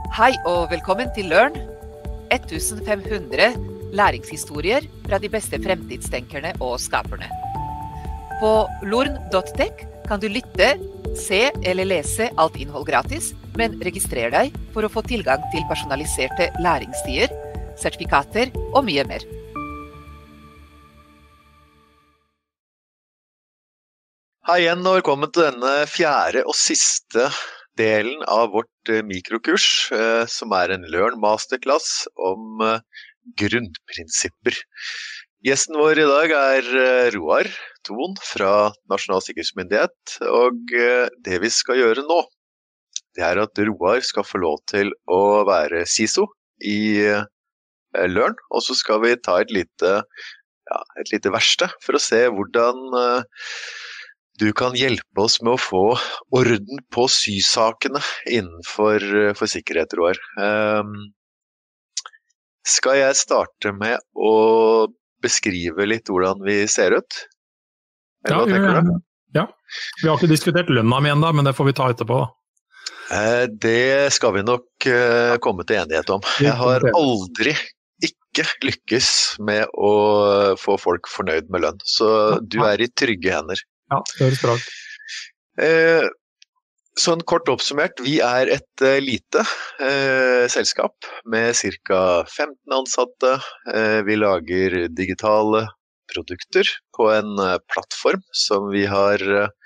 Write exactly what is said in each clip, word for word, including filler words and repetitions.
Hei og velkommen til Learn, fem hundre læringshistorier fra de beste fremtidstenkerne og skaperne. På lorn punktum tech kan du lytte, se eller lese alt innhold gratis, men registrer deg for å få tilgang til personaliserte læringsstier, sertifikater og mye mer. Hei igjen og velkommen til denne fjerde og siste delen av vårt mikrokurs, som er en Learn Masterclass om grunnprinsipper. Gjesten vår i dag er Roar Thon fra Nasjonal Sikkerhetsmyndighet, og det vi skal gjøre nå, det er at Roar skal få lov til å være S I S O i Learn, og så skal vi ta et lite, ja, et lite verste for å se hvordan du kan hjelpe oss med å få orden på sysakene innenfor for sikkerhet, Roar. Um, skal jeg starte med å beskrive litt hvordan vi ser ut? Ja, hva tenker du? Ja, vi har ikke diskutert lønna mi enda, men det får vi ta etterpå. Uh, det skal vi nok uh, komme til enighet om. Jeg har aldri ikke lykkes med å få folk fornøyd med lønn, så du er i trygge hender. Ja, det høres bra ut. Eh, sånn kort oppsummert, vi er et eh, lite eh, selskap med cirka femten ansatte. Eh, vi lager digitale produkter på en eh, plattform som vi har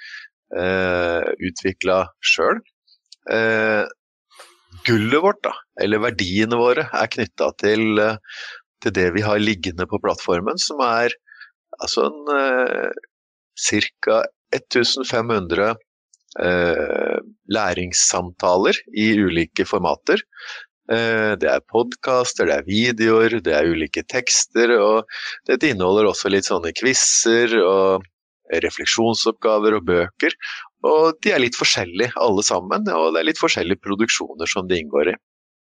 eh, utviklet selv. Eh, gullet vårt, da, eller verdiene våre, er knyttet til, til det vi har liggende på plattformen, som er altså en eh, cirka fem hundre eh, læringssamtaler i ulike formater. Eh, det er podcaster, det er videoer, det er ulike tekster, og dette inneholder også litt sånne quizzer og refleksjonsoppgaver og bøker, og de er litt forskjellige alle sammen, og det er litt forskjellige produksjoner som de inngår i.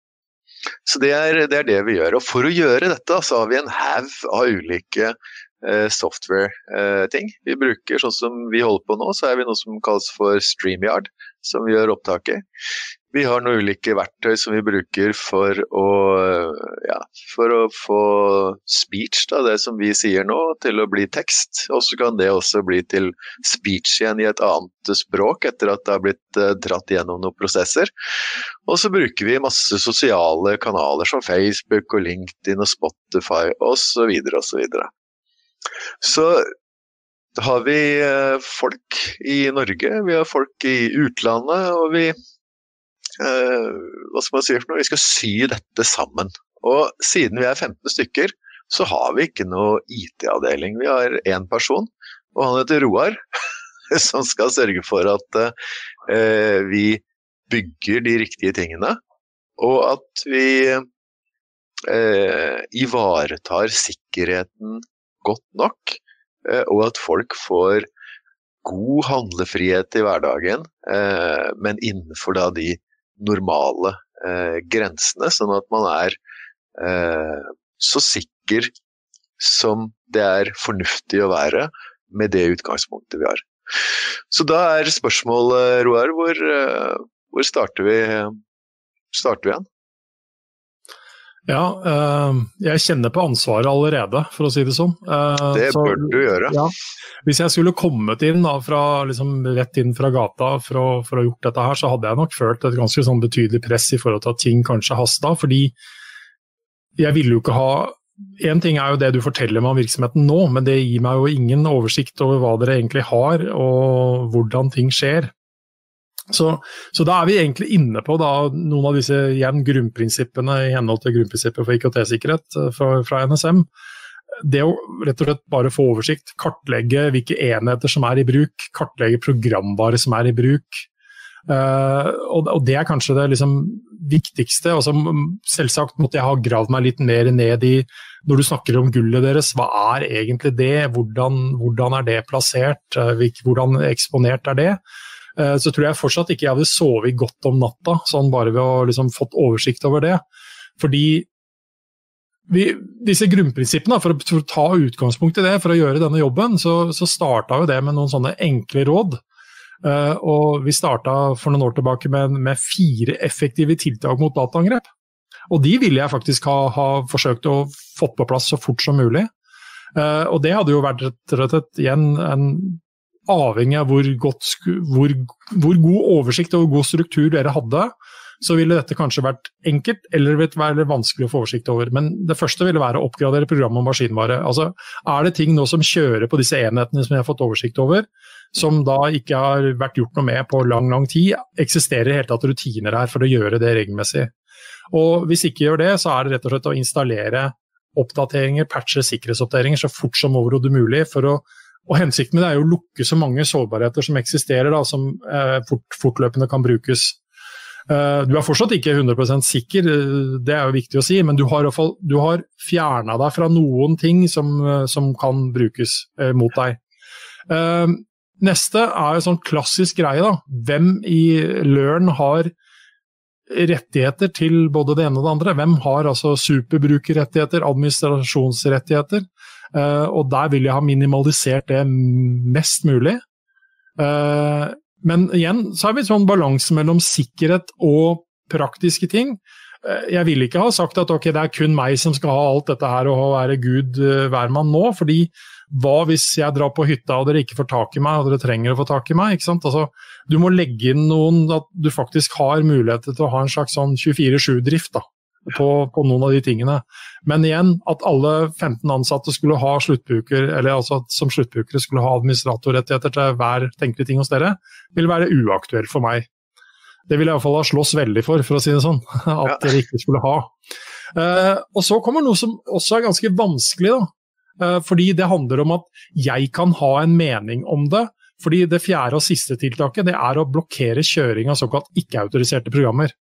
Så det er, det er det vi gjør, og for å gjøre dette så har vi en haug av ulike software-ting. Vi bruker, sånn som vi holder på nå, så er vi noe som kalles for StreamYard, som vi gjør opptaket. Vi har noen ulike verktøy som vi bruker for å, ja, for å få speech, da, det som vi sier nå, til å bli tekst. Og så kan det også bli til speech igjen i et annet språk, etter at det har blitt dratt gjennom noen prosesser. Og så bruker vi masse sosiale kanaler, som Facebook og LinkedIn og Spotify, og så videre, og så videre. Så da har vi folk i Norge, vi har folk i utlandet, og vi, eh, hva skal man si for noe, vi skal sy dette sammen. Og siden vi er femten stykker, så har vi ikke noe I T-avdeling. Vi har en person, og han heter Roar, som skal sørge for at eh, vi bygger de riktige tingene, og at vi eh, ivaretar sikkerheten godt nok, og at folk får god handlefrihet i hverdagen, men innenfor da de normale grensene, sånn at man er så sikker som det er fornuftig å være med det utgangspunktet vi har. Så da er spørsmålet, Roar, hvor, hvor starter vi, starter vi igjen? Ja, uh, jeg kjenner på ansvaret allerede, for å si det sånn. Uh, det så, bør du gjøre. Ja, hvis jeg skulle kommet inn da, fra, liksom, rett inn fra gata for å, for å ha gjort dette her, så hadde jeg nok følt et ganske sånn betydelig press i forhold til at ting kanskje hastet, fordi jeg ville jo ikke ha. En ting er jo det du forteller meg om virksomheten nå, men det gir meg jo ingen oversikt over hva dere egentlig har, og hvordan ting skjer. Så, så da er vi egentlig inne på da, noen av disse igjen grunnprinsippene i henhold til grunnprinsippet for I K T-sikkerhet fra, fra N S M. Det å rett og slett bare få oversikt, kartlegge hvilke enheter som er i bruk, kartlegge programvare som er i bruk. Uh, og, og det er kanskje det liksom, viktigste. Altså, selvsagt måtte jeg ha gravd meg litt mer ned i, når du snakker om gullet deres, hva er egentlig det? Hvordan, hvordan er det plassert? Uh, hvordan eksponert er det? Så tror jeg fortsatt ikke jeg hadde sovet godt om natta, sånn bare ved å liksom fått oversikt over det. Fordi vi, disse grunnprinsippene, for å, for å ta utgangspunkt i det, for å gjøre denne jobben, så, så startet jo det med noen sånne enkle råd. Uh, og vi startet for noen år tilbake med, med fire effektive tiltak mot dataangrep. Og de ville jeg faktisk ha, ha forsøkt å få på plass så fort som mulig. Uh, og det hadde jo vært rett og slett igjen en avhengig av hvor, godt, hvor, hvor god oversikt og god struktur dere hadde, så ville dette kanskje vært enkelt, eller være vanskelig å få oversikt over. Men det første ville være å oppgradere program og maskinvare. Altså, er det ting nå som kjører på disse enhetene som jeg har fått oversikt over, som da ikke har vært gjort noe med på lang, lang tid, eksisterer helt tatt rutiner her for å gjøre det regelmessig. Og hvis ikke gjør det, så er det rett og slett å installere oppdateringer, patcher, sikkerhetsoppdateringer så fort som overhodet mulig, for å, og hensikten med det er jo å lukke så mange sårbarheter som eksisterer, da, som eh, fort, fortløpende kan brukes. Uh, du er fortsatt ikke hundre prosent sikker, det er jo viktig å si, men du har, i hvert fall, du har fjernet deg fra noen ting som, som kan brukes uh, mot deg. Uh, Neste er jo sånn klassisk greie da. Hvem i Learn har rettigheter til både det ene og det andre? Hvem har altså superbrukerrettigheter, administrasjonsrettigheter? Uh, og der vil jeg ha minimalisert det mest mulig. Uh, men igjen, så er vi sånn balanse mellom sikkerhet og praktiske ting. Uh, jeg vil ikke ha sagt at ok, det er kun meg som skal ha alt dette her og være Gud uh, hvermann nå, fordi hva hvis jeg drar på hytta og dere ikke får tak i meg, og dere trenger å få tak i meg, ikke sant? Altså, du må legge inn noen, at du faktisk har mulighet til å ha en slags sånn tjuefire sju-drift da, på, på noen av de tingene. Men igjen, at alle femten ansatte skulle ha sluttbruker, eller altså at som sluttbrukere skulle ha administratorrettigheter til hver tenkelige ting hos dere, vil være uaktuelt for meg. Det vil jeg i hvert fall ha slåss veldig for, for å si det sånn, at ja. Dere ikke skulle ha. Uh, og så kommer noe som også er ganske vanskelig da, fordi det handler om at jeg kan ha en mening om det, fordi det fjerde og siste tiltaket det er å blokkere kjøring av såkalt ikke-autoriserte programmer.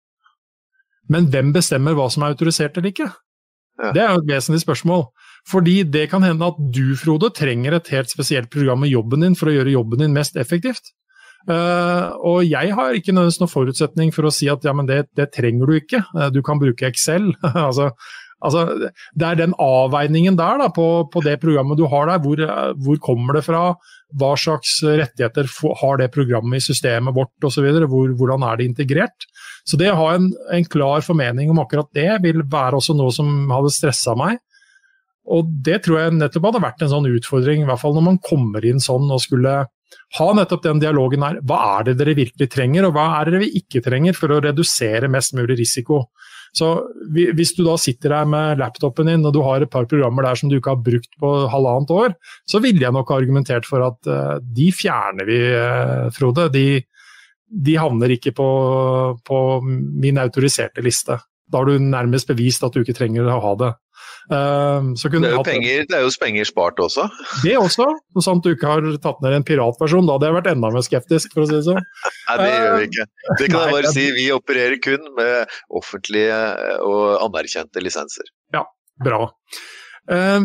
Men hvem bestemmer hva som er autorisert eller ikke? Ja. Det er jo et vesentlig spørsmål. Fordi det kan hende at du, Frode, trenger et helt spesielt program i jobben din for å gjøre jobben din mest effektivt. Uh, og jeg har ikke nødvendigvis noen forutsetning for å si at ja, men det, det trenger du ikke. Uh, du kan bruke Excel, altså Altså, det er den avveiningen der da, på, på det programmet du har der, hvor, hvor kommer det fra, hva slags rettigheter har det programmet i systemet vårt og så videre, hvor, hvordan er det integrert. Så det å ha en, en klar formening om akkurat det vil være også noe som hadde stresset meg. Og det tror jeg nettopp hadde vært en sånn utfordring, i hvert fall når man kommer inn sånn og skulle ha nettopp den dialogen her. Hva er det dere virkelig trenger, og hva er det vi ikke trenger for å redusere mest mulig risiko? Så hvis du da sitter her med laptopen din, og du har et par programmer der som du ikke har brukt på halvannet år, så ville jeg nok ha argumentert for at uh, de fjerner vi, uh, Frode. De, de havner ikke på, på min autoriserte liste. Da har du nærmest bevist at du ikke trenger å ha det. Uh, så kunne det, er jo hatt, penger, det er jo penger spart også. Det også, sånn at du ikke har tatt ned en piratversjon, da hadde jeg vært enda mer skeptisk, for å si det sånn. Nei, det gjør vi ikke. Det kan jeg bare si, vi opererer kun med offentlige og anerkjente lisenser. Ja, bra. Uh,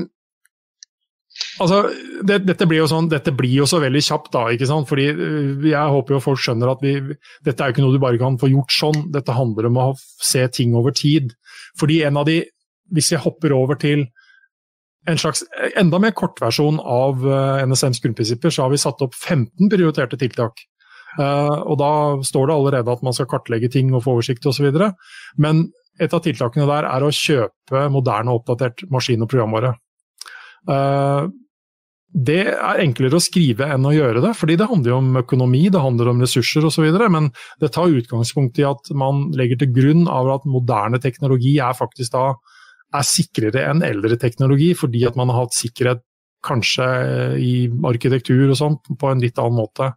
altså, det, dette, blir jo sånn, dette blir jo så veldig kjapt da, ikke sant? Fordi jeg håper jo folk skjønner at vi, dette er jo ikke noe du bare kan få gjort sånn, dette handler om å se ting over tid. Fordi en av de hvis jeg hopper over til en slags enda mer kortversjon av N S M's grunnprinsipper, så har vi satt opp femten prioriterte tiltak. Uh, og da står det allerede at man skal kartlegge ting og få oversikt og så videre. Men et av tiltakene der er å kjøpe moderne og oppdatert maskin- og programvare. Uh, det er enklere å skrive enn å gjøre det, fordi det handler jo om økonomi, det handler om ressurser og så videre, men det tar utgangspunkt i at man legger til grunn av at moderne teknologi er faktisk da er sikrere enn eldre teknologi, fordi at man har hatt sikkerhet kanskje i arkitektur og sånt på en litt annen måte.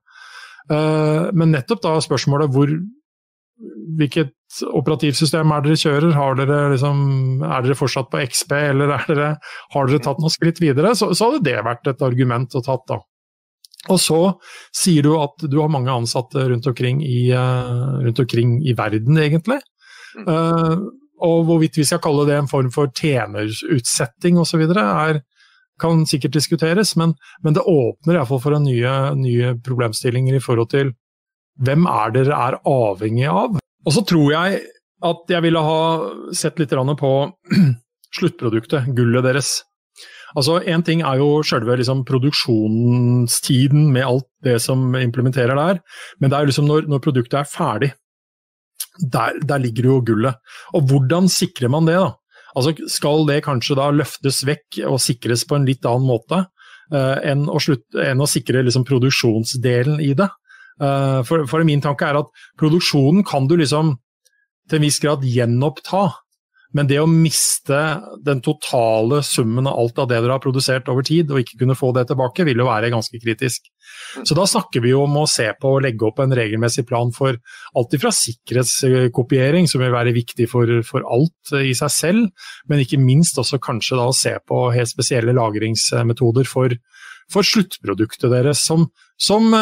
Men nettopp da spørsmålet hvor, hvilket operativsystem er dere kjører? Har dere liksom, er dere fortsatt på X P, eller er dere, har dere tatt noen skritt videre? Så, så hadde det vært et argument å tatt da. Og så sier du at du har mange ansatte rundt omkring i, rundt omkring i verden egentlig. Uh, Og hvorvidt vi skal kalle det en form for tjenerutsetting og så videre, er, kan sikkert diskuteres, men, men det åpner i hvert fall for en nye, nye problemstillinger i forhold til hvem er dere er avhengig av. Og så tror jeg at jeg ville ha sett litt på sluttproduktet, gullet deres. Altså, en ting er jo selve liksom, produksjonstiden med alt det som implementerer der, men det er liksom når, når produktet er ferdig, der, der ligger jo gullet. Og hvordan sikrer man det da? Altså, skal det kanskje da løftes vekk og sikres på en litt annen måte uh, enn, å slutte, enn å sikre liksom, produksjonsdelen i det? Uh, for, for min tanke er at produksjonen kan du liksom til en viss grad gjenoppta, men det å miste den totale summen av alt av det dere har produsert over tid, og ikke kunne få det tilbake, vil jo være ganske kritisk. Så da snakker vi jo om å se på og legge opp en regelmessig plan for alt fra sikkerhetskopiering, som vil være viktig for, for alt i seg selv, men ikke minst også kanskje da å se på helt spesielle lagringsmetoder for, for sluttproduktet deres, som, som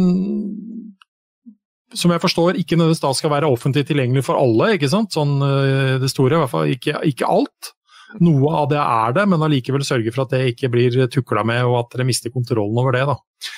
som jeg forstår, ikke nødvendigvis da skal være offentlig tilgjengelig for alle, ikke sant? Sånn det store, i hvert fall ikke, ikke alt. Noe av det er det, men allikevel sørge for at det ikke blir tukla med, og at dere mister kontrollen over det da.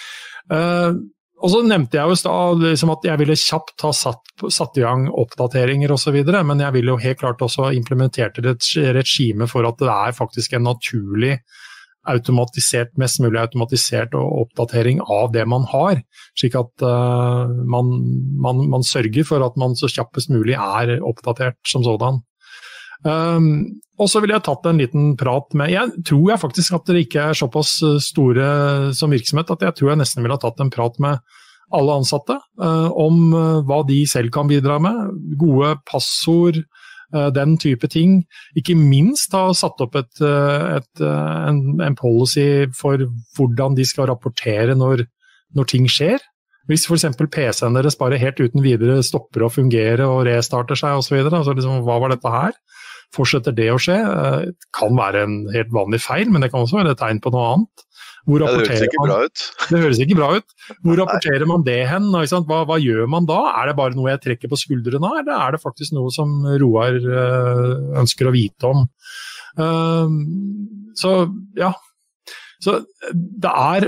Uh, og så nevnte jeg jo da, liksom at jeg ville kjapt ha satt, satt i gang oppdateringer og så videre, men jeg ville jo helt klart også implementert et regime for at det er faktisk en naturlig automatisert, mest mulig automatisert og oppdatering av det man har, slik at uh, man, man, man sørger for at man så kjappest mulig er oppdatert som sådan. Um, og så vil jeg tatt en liten prat med, jeg tror jeg faktisk at dere ikke er såpass store som virksomhet, at jeg tror jeg nesten vil ha tatt en prat med alle ansatte uh, om uh, hva de selv kan bidra med, gode passord, den type ting. Ikke minst ha satt opp et, et, en, en policy for hvordan de skal rapportere når, når ting skjer. Hvis for eksempel P C-en deres bare helt uten videre stopper å fungere og restarter seg og så videre, altså liksom, hva var dette her? Fortsetter det å skje? Det kan være en helt vanlig feil, men det kan også være et tegn på noe annet. Hvor ja, det høres ikke man, bra ut. Det høres ikke bra ut. Hvor rapporterer man det hen? Hva, hva gjør man da? Er det bare noe jeg trekker på skuldrene av, eller er det faktisk noe som Roar øh, ønsker å vite om? Uh, så, ja. Så det er,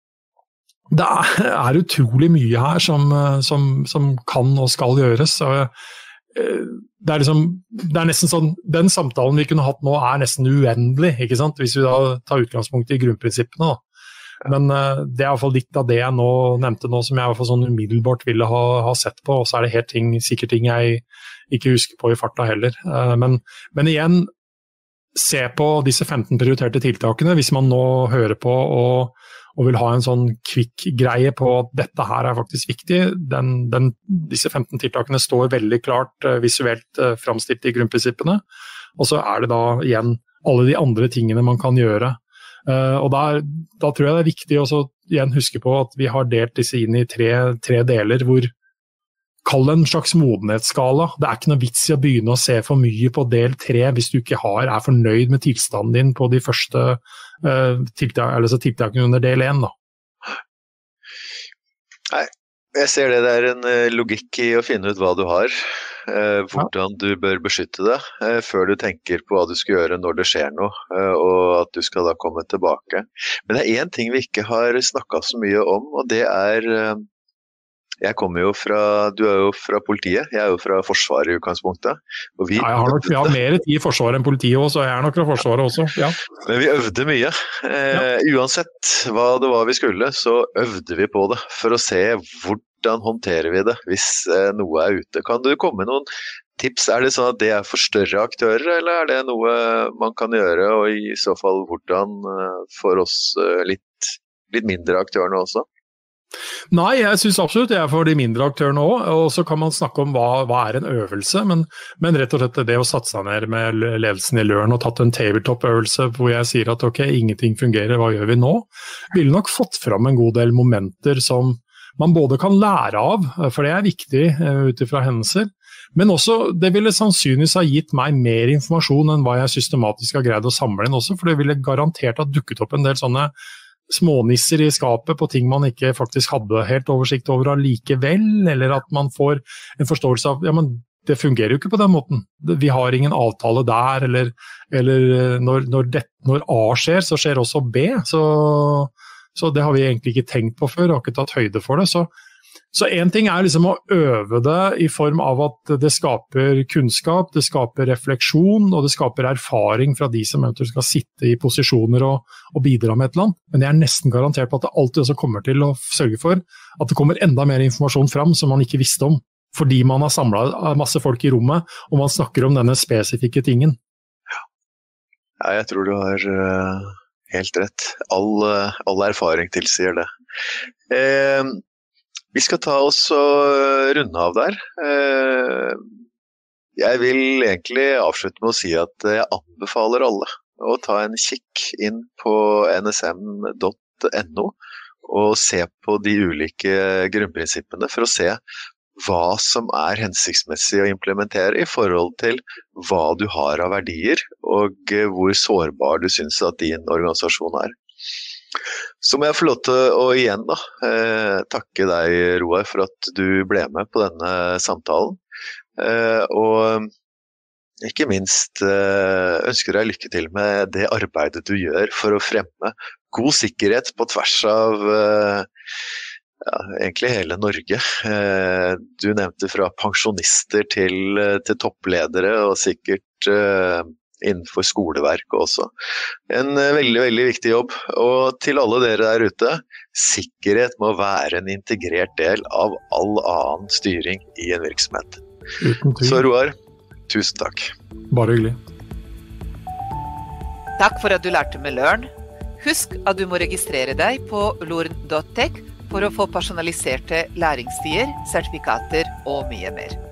det er, er utrolig mye her som, som, som kan og skal gjøres. Så, uh, det er liksom, det er nesten sånn, den samtalen vi kunne hatt nå er nesten uendelig, ikke sant? Hvis vi da tar utgangspunkt i grunnprinsippene da. Men uh, det er i hvert fall litt av det jeg nå nevnte nå, som jeg i hvert fall sånn umiddelbart ville ha, ha sett på, og så er det helt ting, sikkert ting jeg ikke husker på i farta heller. Uh, men, men igjen, se på disse femten prioriterte tiltakene, hvis man nå hører på og, og vil ha en sånn kvikk greie på at dette her er faktisk viktig. Den, den, disse femten tiltakene står veldig klart uh, visuelt uh, framstilt i grunnprinsippene, og så er det da igjen alle de andre tingene man kan gjøre. Uh, og der, da tror jeg det er viktig å igjen huske på at vi har delt disse inn i tre, tre deler, hvor kall en slags modenhetsskala. Det er ikke noe vits i å begynne å se for mye på del tre hvis du ikke har, er fornøyd med tilstanden din på de første uh, tiltak, altså tiltakene under del én. Da. Nei, jeg ser det, det er en uh, logikk i å finne ut hva du har, uh, hvordan du bør beskytte det, uh, før du tenker på hva du skal gjøre når det skjer noe, uh, og at du skal da komme tilbake. Men det er en ting vi ikke har snakket så mye om, og det er... Uh, Jeg kommer jo fra, du er jo fra politiet, jeg er jo fra Forsvaret i utgangspunktet. Og vi, ja, jeg har nok jeg har mer tid i Forsvaret enn politiet også, jeg er nok fra Forsvaret også, ja. Men vi øvde mye. Eh, ja. Uansett hva det var vi skulle, så øvde vi på det, for å se hvordan håndterer vi det hvis eh, noe er ute. Kan du komme med noen tips? Er det sånn at det er for større aktører, eller er det noe man kan gjøre, og i så fall hvordan eh, for oss eh, litt, litt mindre aktørene også? Nei, jeg synes absolutt det er for de mindre aktørene også, og så kan man snakke om hva, hva er en øvelse, men, men rett og slett det å satse seg ned med ledelsen i Løren og tatt en tabletop-øvelse hvor jeg sier at ok, ingenting fungerer, hva gjør vi nå? Ville nok fått fram en god del momenter som man både kan lære av, for det er viktig utifra hendelser, men også det ville sannsynligvis ha gitt meg mer informasjon enn hva jeg systematisk har greid å samle inn også, for det ville garantert ha dukket opp en del sånne smånisser i skapet på ting man ikke faktisk hadde helt oversikt over allikevel, eller at man får en forståelse av, ja, men det fungerer jo ikke på den måten. Vi har ingen avtale der, eller, eller når, når, det, når A skjer, så skjer også B, så, så det har vi egentlig ikke tenkt på før, og ikke tatt høyde for det, så, Så en ting er liksom å øve det i form av at det skaper kunnskap, det skaper refleksjon, og det skaper erfaring fra de som eventuelt skal sitte i posisjoner og, og bidra med et eller annet. Men jeg er nesten garantert på at det alltid også kommer til å sørge for at det kommer enda mer informasjon fram som man ikke visste om, fordi man har samlet masse folk i rommet, og man snakker om denne spesifikke tingen. Ja, jeg tror du har uh, helt rett. All, uh, all erfaring tilsier det. Eh, Vi skal ta oss og runde av der. Jeg vil egentlig avslutte med å si at jeg anbefaler alle å ta en kikk inn på N S M punktum N O og se på de ulike grunnprinsippene for å se hva som er hensiktsmessig å implementere i forhold til hva du har av verdier og hvor sårbar du synes at din organisasjon er. Så må jeg få lov til å igjen da, eh, takke deg, Roar, for at du ble med på denne samtalen. Eh, og ikke minst eh, ønsker jeg lykke til med det arbeidet du gjør for å fremme god sikkerhet på tvers av eh, ja, egentlig hele Norge. Eh, du nevnte fra pensjonister til, til toppledere, og sikkert eh, innenfor skoleverk også. En veldig, veldig viktig jobb. Og til alle dere der ute, sikkerhet må være en integrert del av all annen styring i en virksomhet. Så Roar, tusen takk. Bare hyggelig. Takk for at du lærte med Learn. Husk at du må registrere deg på lorn punktum tech for å få personaliserte læringstider, sertifikater og mye mer.